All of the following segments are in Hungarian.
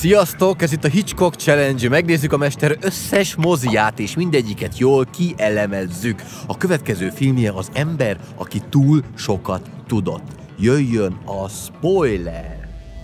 Sziasztok! Ez itt a Hitchcock Challenge. Megnézzük a mester összes moziját, és mindegyiket jól kielemezzük. A következő filmje az ember, aki túl sokat tudott. Jöjjön a spoiler!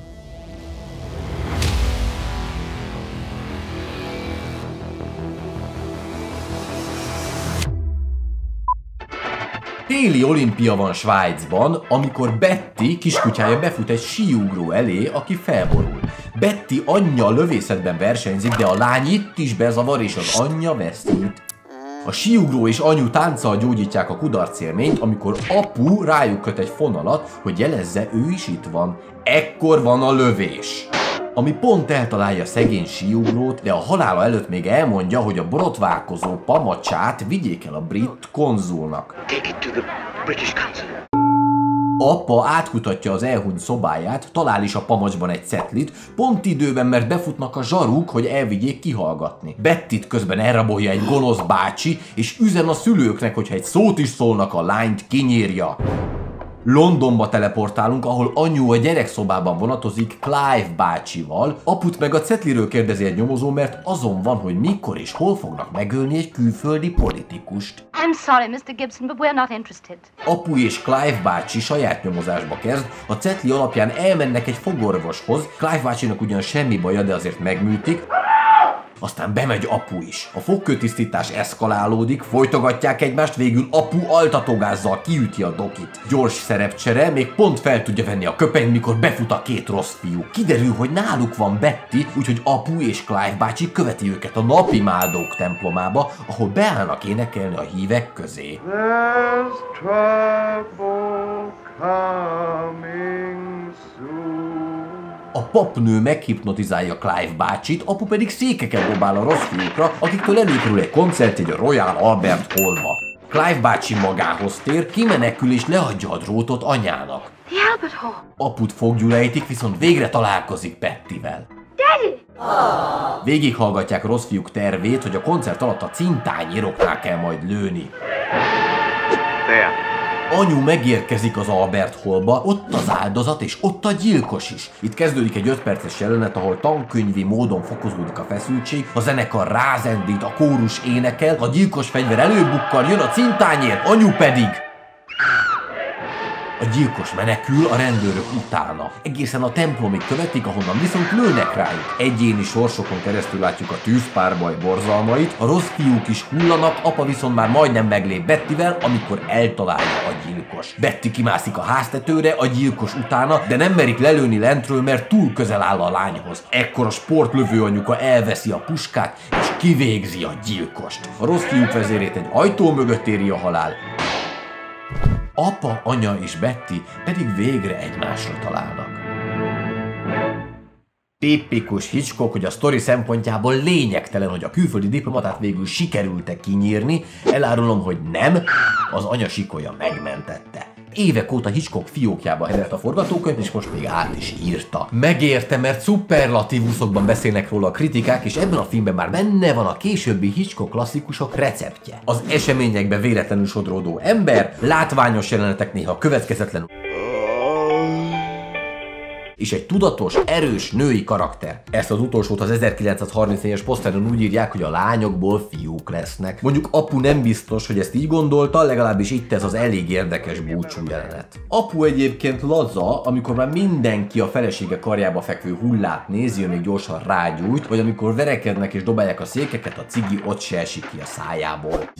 Téli olimpia van Svájcban, amikor Betty kiskutyája befut egy síugró elé, aki felborul. Betty anyja lövészetben versenyzik, de a lány itt is bezavar, és az anyja veszít. A síugró és anyu tánccal gyógyítják a kudarcélményt, amikor apu rájuk köt egy fonalat, hogy jelezze, ő is itt van. Ekkor van a lövés, ami pont eltalálja szegény síugrót, de a halála előtt még elmondja, hogy a borotválkozó pamacsát vigyék el a brit konzulnak. Apa átkutatja az elhunyt szobáját, talál is a pamacsban egy cetlit, pont időben, mert befutnak a zsaruk, hogy elvigyék kihallgatni. Bettyt közben elrabolja egy gonosz bácsi, és üzen a szülőknek, hogyha egy szót is szólnak, a lányt kinyírja. Londonba teleportálunk, ahol anyu a gyerekszobában vonatozik Clive bácsival, aput meg a cetliről kérdezi egy nyomozó, mert azon van, hogy mikor és hol fognak megölni egy külföldi politikust. I'm sorry, Mr. Gibson, but we're not interested. Apu és Clive bácsi saját nyomozásba kezd, a cetli alapján elmennek egy fogorvoshoz, Clive bácsinak ugyan semmi baja, de azért megműtik. Aztán bemegy apu is. A fogkőtisztítás eszkalálódik, folytogatják egymást, végül apu altatógázzal kiüti a dokit. Gyors szerepcsere, még pont fel tudja venni a köpenyt, mikor befut a két rossz fiú. Kiderül, hogy náluk van Betty, úgyhogy apu és Clive bácsi követi őket a napimádók templomába, ahol beállnak énekelni a hívek közé. There's trouble coming soon. A papnő meghipnotizálja Clive bácsit, apu pedig székeket dobál a rossz fiúkra, akiktől előkerül egy koncertjegy a Royal Albert Hallba. Clive bácsi magához tér, kimenekül és leadja a drótot anyának. The Albert Hall. Aput foglyul ejtik, viszont végre találkozik Bettyvel. Daddy! Végighallgatják a rossz fiúk tervét, hogy a koncert alatt a cintányéroknál kell majd lőni. There. Anyu megérkezik az Albert Hallba, ott az áldozat és ott a gyilkos is. Itt kezdődik egy 5 perces jelenet, ahol tankönyvi módon fokozódik a feszültség, a zenekar rázendít, a kórus énekel, a gyilkos fegyver előbukkan, jön a cintányér, anyu pedig... A gyilkos menekül, a rendőrök utána. Egészen a templomig követik, ahonnan viszont lőnek rájuk. Egyéni sorsokon keresztül látjuk a tűzpárbaj borzalmait, a rossz fiúk is hullanak, apa viszont már majdnem meglép Bettyvel, amikor eltalálja a gyilkos. Betty kimászik a háztetőre, a gyilkos utána, de nem merik lelőni lentről, mert túl közel áll a lányhoz. Ekkor a sportlövő anyuka elveszi a puskát, és kivégzi a gyilkost. A rossz fiúk vezérét egy ajtó mögött éri a halál. Apa, anya és Betty pedig végre egymásra találnak. Tipikus Hitchcock, hogy a sztori szempontjából lényegtelen, hogy a külföldi diplomatát végül sikerült-e kinyírni, elárulom, hogy nem, az anya sikolya megmentette. Évek óta Hitchcock fiókjába hevert a forgatókönyv, és most még át is írta. Megérte, mert szuperlatívuszokban beszélnek róla a kritikák, és ebben a filmben már benne van a későbbi Hitchcock klasszikusok receptje. Az eseményekbe véletlenül sodródó ember, látványos jelenetek néha következetlenül, és egy tudatos, erős női karakter. Ezt az utolsót az 1934-es poszteren úgy írják, hogy a lányokból fiúk lesznek. Mondjuk apu nem biztos, hogy ezt így gondolta, legalábbis itt ez az elég érdekes búcsú jelenet. Apu egyébként laza, amikor már mindenki a felesége karjába fekvő hullát nézi, ő még gyorsan rágyújt, vagy amikor verekednek és dobálják a székeket, a cigi ott se esik ki a szájából.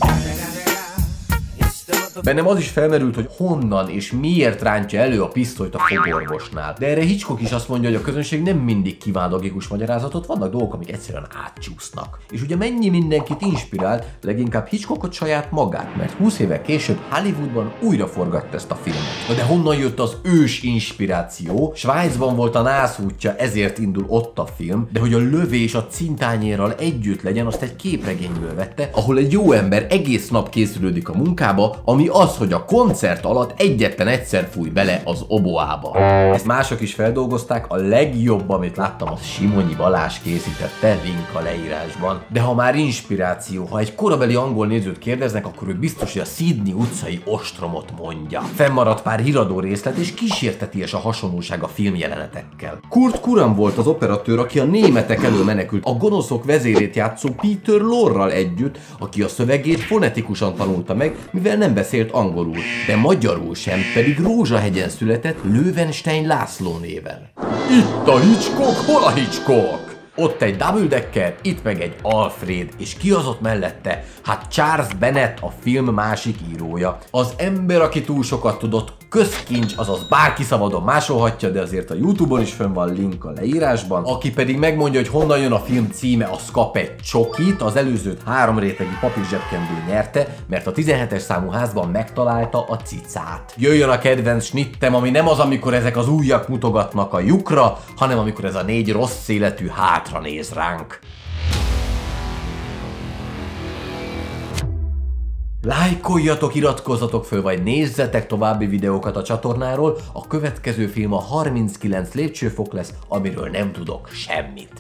Bennem az is felmerült, hogy honnan és miért rántja elő a pisztolyt a fogorvosnál. De erre Hitchcock is azt mondja, hogy a közönség nem mindig kíván logikus magyarázatot, vannak dolgok, amik egyszerűen átcsúsznak. És ugye mennyi mindenkit inspirált, leginkább Hitchcockot saját magát, mert 20 évvel később Hollywoodban újra forgatta ezt a filmet. De honnan jött az ős inspiráció? Svájcban volt a nászútja, ezért indul ott a film, de hogy a lövés a cintányérral együtt legyen, azt egy képregényből vette, ahol egy jó ember egész nap készülődik a munkába, ami ami az, hogy a koncert alatt egyetlen egyszer fúj bele az oboába. Ezt mások is feldolgozták, a legjobb, amit láttam, az Simonyi Balázs készítette, link a leírásban. De ha már inspiráció, ha egy korabeli angol nézőt kérdeznek, akkor ő biztos, hogy a Sydney utcai ostromot mondja. Fennmaradt pár híradó részlet, és kísérteties a hasonlóság a filmjelenetekkel. Kurt Kuran volt az operatőr, aki a németek elől menekült a gonoszok vezérét játszó Peter Lorre-ral együtt, aki a szövegét fonetikusan tanulta meg, mivel nem beszélt angolul, de magyarul sem, pedig Rózsahegyen született Löwenstein László néven. Itt a Hitchcock, hol a Hitchcock? Ott egy double-decker, itt meg egy Alfred, és ki az ott mellette? Hát Charles Bennett, a film másik írója. Az ember, aki túl sokat tudott, közkincs, azaz bárki szabadon másolhatja, de azért a YouTube-on is fönn van link a leírásban. Aki pedig megmondja, hogy honnan jön a film címe, az kap egy csokit, az előzőt 3 rétegi papírzsebkendő nyerte, mert a 17-es számú házban megtalálta a cicát. Jöjjön a kedvenc snittem, ami nem az, amikor ezek az ujjak mutogatnak a lyukra, hanem amikor ez a 4 rossz életű hátra néz ránk. Lájkoljatok, iratkozzatok föl, vagy nézzetek további videókat a csatornáról, a következő film a 39 lépcsőfok lesz, amiről nem tudok semmit.